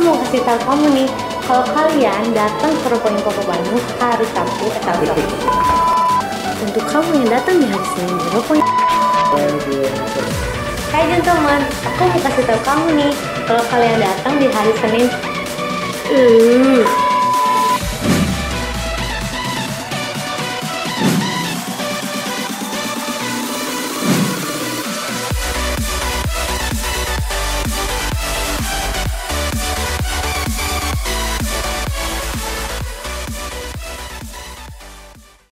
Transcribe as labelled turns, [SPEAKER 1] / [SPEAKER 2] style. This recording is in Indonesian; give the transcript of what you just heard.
[SPEAKER 1] mau kasih tahu kamu nih, kalau kalian datang ke Roppongi Papa Bandung hari Sabtu, untuk kamu yang datang di hari Senin di Roppongi. Hai gentleman, aku mau kasih tahu kamu nih, kalau kalian datang di hari Senin,